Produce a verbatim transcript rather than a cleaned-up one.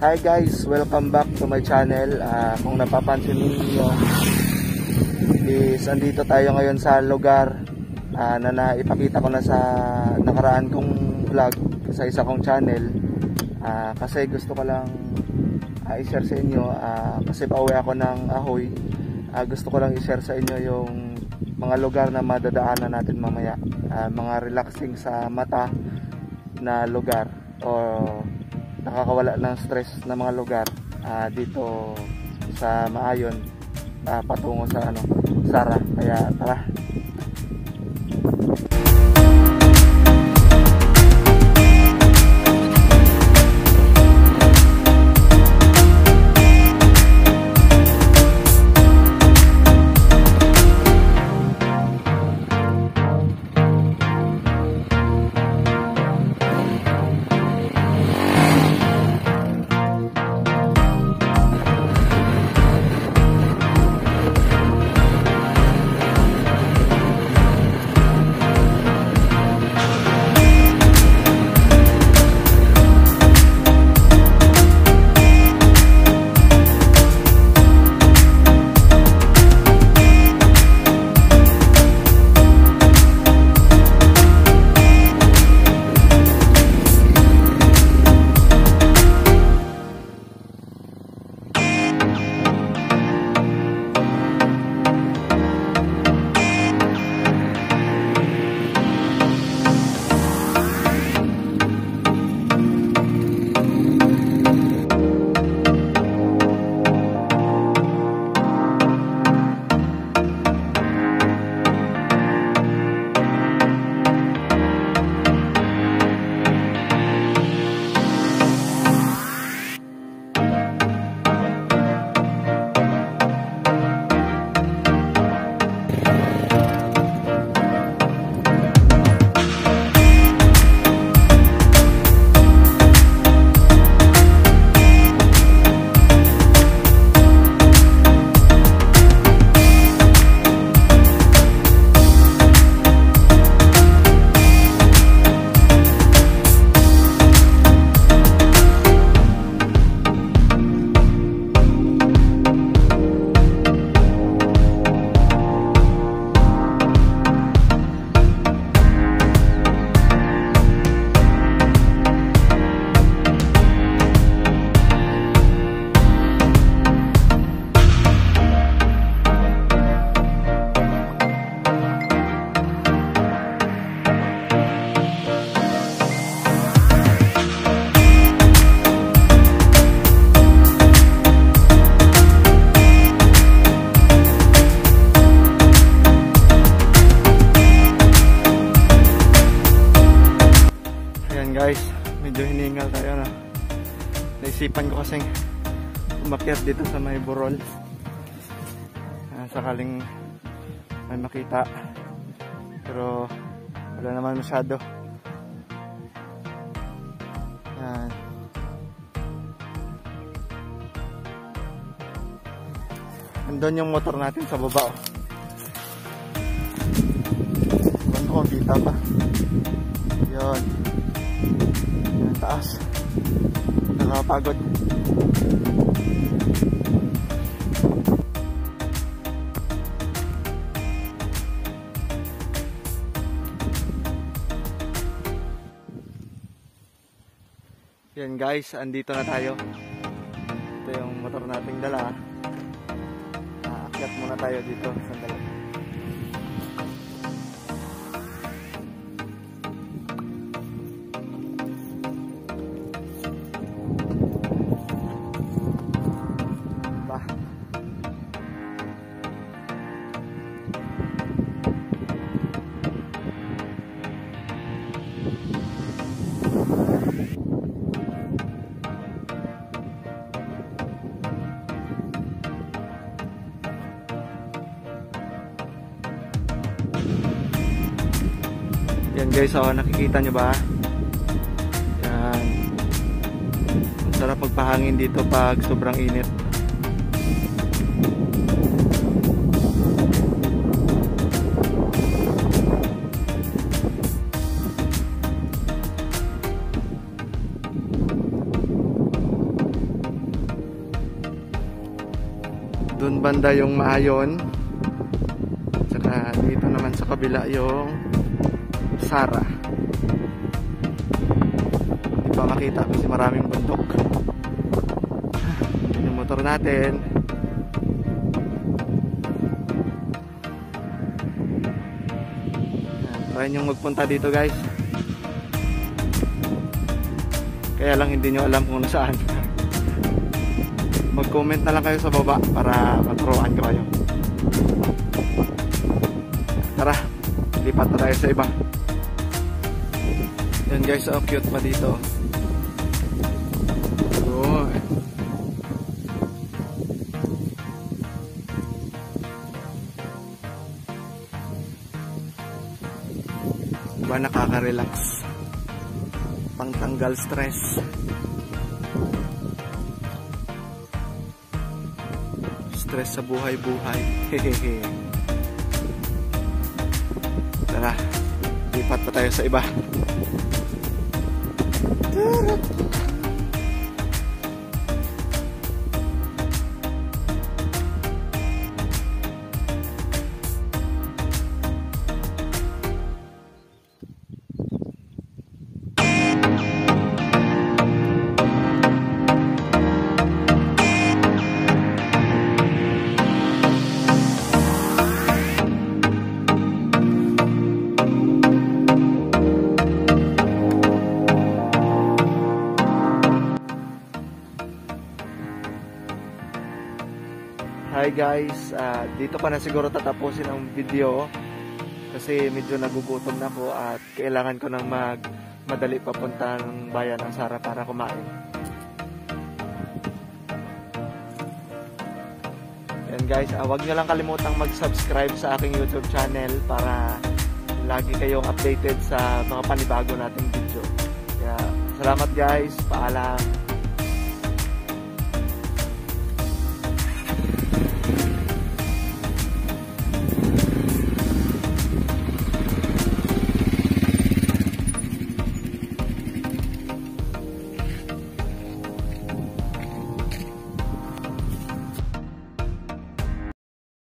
Hi guys, welcome back to my channel. Uh, kung napapansin niyo is andito tayo ngayon sa lugar uh, na naipakita ko na sa nakaraan kong vlog sa isa kong channel. Uh, kasi gusto ko lang uh, i-share sa inyo uh, kasi pauwi ako ng Ahoy. Uh, gusto ko lang i-share sa inyo yung mga lugar na madadaanan natin mamaya. Uh, mga relaxing sa mata na lugar o nakakawala ng stress na mga lugar uh, dito sa Maayon uh, patungo sa ano, Sara. Kaya tara. Guys, medyo hiningal tayo na. Naisipan ko kasing umakyat dito sa may burol. Uh, sakaling may makita. Pero wala naman masyado. Yan. Andun yung motor natin sa baba. Oh. Ano ko, kita pa. Yun. Yung taas. Nakapagod. Yan guys, andito na tayo. Ito yung motor nating dala. Aakyat muna tayo dito. Sandali. Yan guys, oh, nakikita nyo ba? Yan. Ang sarap magpahangin dito pag sobrang init. Doon banda yung Maayon. Tsaka dito naman sa kabila yung Sara. Hindi pa makita kasi maraming bundok. Yung motor natin. Try nyo magpunta dito guys. Kaya lang hindi nyo alam kung nasaan. Mag-comment na lang kayo sa baba para maturuan ko kayo. Tara, lipat na tayo sa iba. Yan guys, oh, cute pa dito. Oh. Diba nakaka-relax? Pangtanggal stress. Stress sa buhay-buhay. Hehehe. Tara, lipat pa tayo sa iba. Hi guys, uh, dito pa na siguro tatapusin ang video kasi medyo nagugutom na ako at kailangan ko nang mag madali papunta ng bayan ng Sara para kumain. And guys, uh, huwag nyo lang kalimutang mag-subscribe sa aking YouTube channel para lagi kayong updated sa mga panibago nating video. Kaya, salamat guys, paalam.